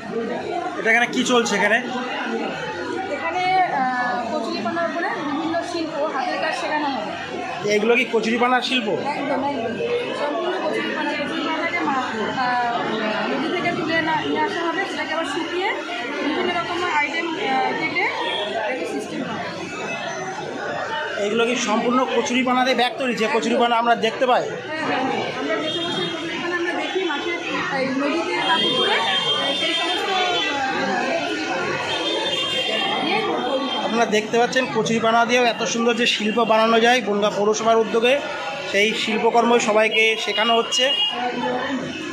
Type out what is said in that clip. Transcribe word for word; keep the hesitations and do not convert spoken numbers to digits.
এটা এখানে কি চলছে এখানে? এখানে কচুরিপানার উপরে বিভিন্ন শিল্প হাতের কাজ শেখানো হবে। এগুলো কি কচুরিপানার শিল্প? একদম একদম সম্পূর্ণ কচুরিপানা। কচুরিপানাটাকে নদী থেকে তুলে না নিয়ে আসা হবে, সেটাকে আবার শুকিয়ে বিভিন্ন রকমের আইটেম কেটে সিস্টেম হবে। এগুলো কি সম্পূর্ণ কচুরিপানাতে ব্যাগ তৈরি, যে কচুরিপানা আমরা দেখতে পাই? হ্যাঁ হ্যাঁ, আমরা যে সমস্ত কচুরিপানা আমরা দেখি মাঠে নদীতে বা পুকুরে, সেই সমস্ত আপনারা দেখতে পাচ্ছেন কচুরিপানা দিয়েও এত সুন্দর যে শিল্প বানানো যায় বনগাঁ পৌরসভার উদ্যোগে, সেই শিল্পকর্মই সবাইকে শেখানো হচ্ছে।